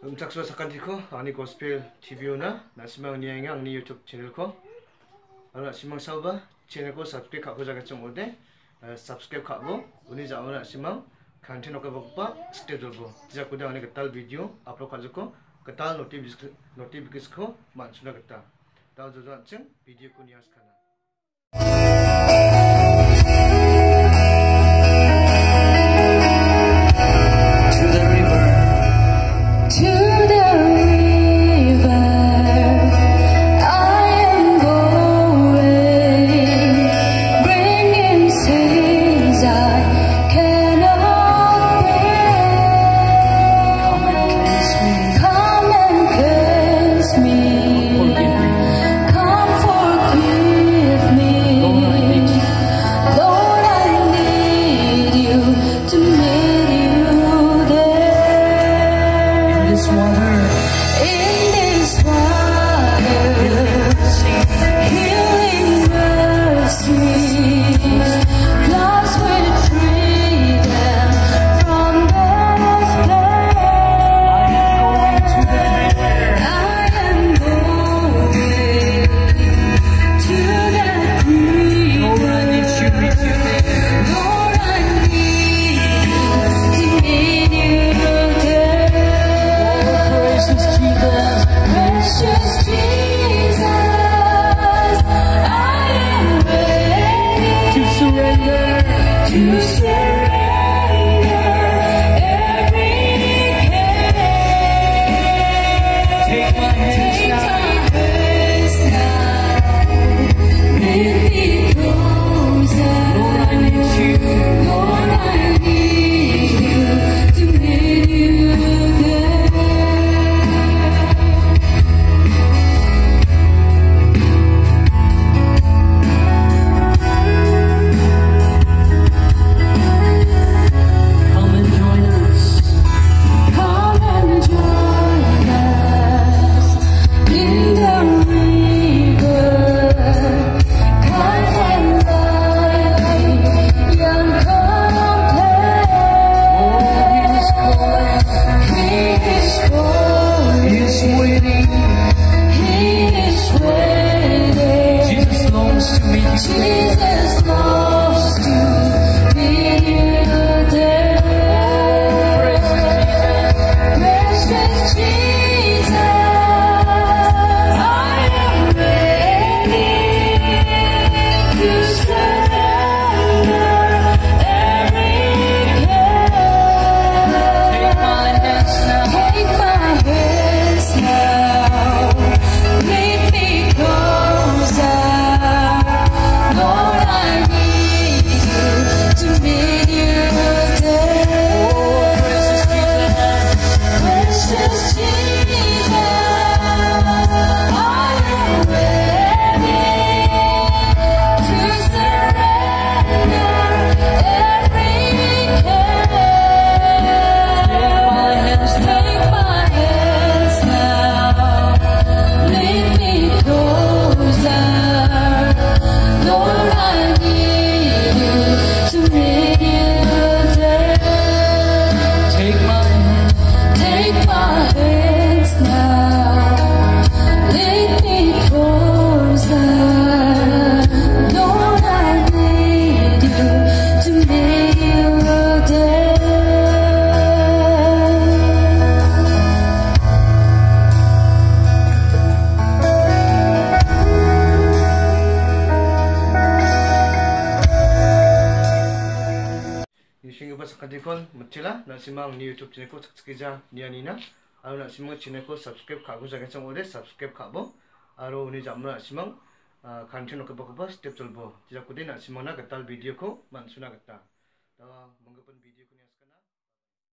음착수 사칸지코 아니 고스펠 TV나 나시망 니앙이 니 유튜브 채널코 아나 시망 사우바 채널코 subscribe 하고 자겠죠 모데 subscribe 하고 우리 자오나 시망 content 오까 먹바 스텝 돌고 지자 고대 안에 그tal video upload 가지고 그tal notification 코 만수나 그다 다우 조자층 비디오 코 니아스 카나 sakadikon mutila nasimang ni YouTube channel ko sakskija nianina aro nasimang channel ko subscribe kago jaga ode subscribe kabo aro uni jamna nasimang content okaba step cholbo jira kode nasimang na gatal video ko mansuna gata ta mongapon video ko